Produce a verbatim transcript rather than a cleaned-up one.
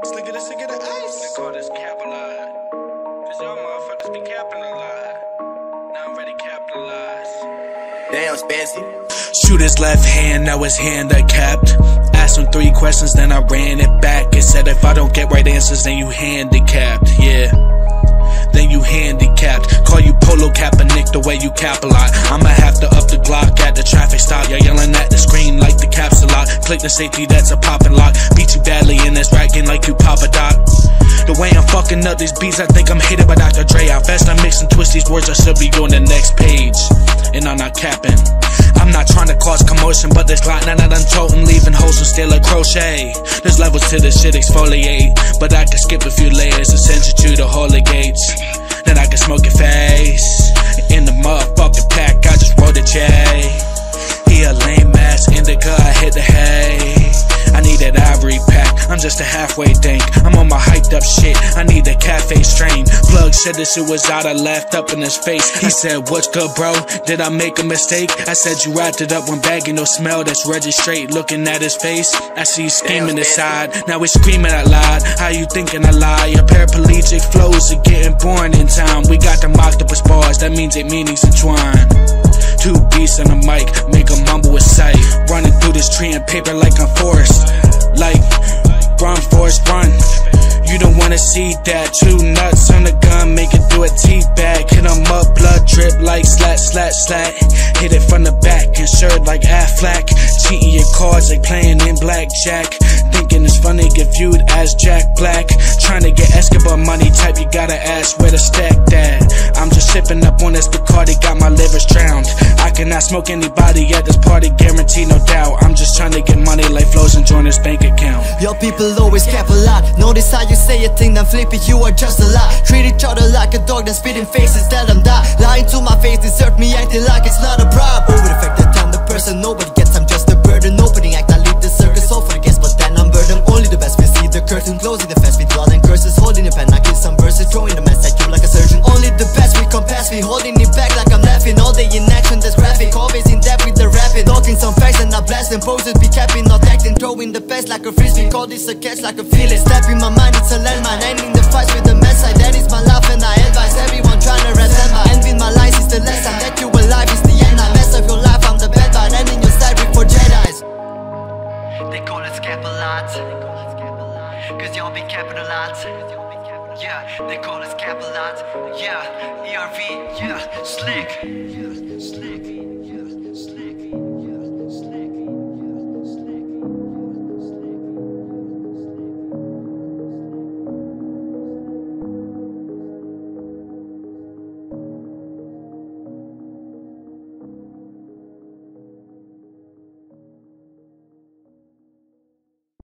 slikadaice. They call this capallot, cause y'all motherfuckers be capping a lot. Now I'm ready to capitalize. Damn, Spancy. Shoot his left hand, now his hand I capped. Asked him three questions, then I ran it back. It said if I don't get right answers, then you handicapped, yeah. Then you handicapped. Call you Polo Kaepernick the way you cap a lot. I'ma have to up the Glock at the traffic stop. Y'all yelling at the screen like the caps a lot. Click the safety, that's a poppin' lock. Beat you badly in this racking like you Papa Doc. The way I'm fucking up these beats, I think I'm hated by Doctor Dre. How fast I mix and twist these words, I should be on the next page. And I'm not capping. I'm not trying to cause commotion, but this Glock now that I'm toting, leaving hoes who steal a crochet. There's levels to this shit, exfoliate, but I can skip a few layers and send you to the holy gates. Then I can smoke your face in the motherfucking pack. I just wrote a J. He a lame ass indica, I hit the hay. I need that ivory pack, I'm just a halfway think. I'm on my hyped up shit, I need that cafe strain. Plug said this shit was out, I laughed up in his face. He said, what's good bro, did I make a mistake? I said you wrapped it up when bagging no smell. That's Reggie straight, looking at his face. I see you scheming inside, now it's screaming out loud. How you thinking I lie? Your paraplegic flows are getting born in time. We got them octopus bars, that means they meanings entwined. Two beasts on the mic, make 'em mumble with sight. Running through this tree and paper like I'm Forrest. Like, run Forrest, run. You don't wanna see that. Two nuts on the gun, make it do a teeth bag. Hit 'em up, blood drip like slat, slat, slat. Hit it from the back, insured like Affleck. Cheating your cards like playing in blackjack. Thinking it's funny, get viewed as Jack Black. Trying to get Escobar money type, you gotta ask where to stack that. I'm just sipping up on this Bacardi, got my livers drowned. I cannot smoke anybody at this party, guarantee no doubt. I'm just trying to get money like flows and join this bank account. Your people always cap a lot. Notice how you say a thing, then flip it, you are just a lie. Treat each other like a dog, then spit in faces, tell them die. Lying to my face, desert me, acting like it's not a problem. Over the fact that I'm the person nobody gets, I'm just a burden. Nobody act, I leave the circus all for the guests, but then I'm burden. Only the best will see the curtain, closing the fest with blood and curses. Holding a pen, I kill some verses, throwing the mess at you like a surgeon. Only the best will come past me, holding it back like I'm laughing. All day in action, that's graphic, always in depth with the rapping. Talking some facts and I blast them, poses be capping, not acting. Throwing the best like a frisbee, call this a catch like a feeling. Step in my mind, it's a landmine, ending the fights with the mess side. That is my life and I advise everyone trying to resent my envy. My lies is the less time that you alive is the end. I mess up your life, I'm the bad man, ending your side for Jedi's. They call us capallot, cause y'all be capping a lot. Yeah, they call us capallot. Yeah, E R V, yeah, slick, yeah, slick.